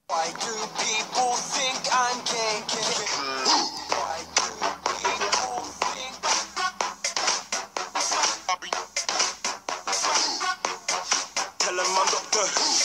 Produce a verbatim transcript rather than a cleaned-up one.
Why do people think I'm gay? Why do people think Tell him I'm Doctor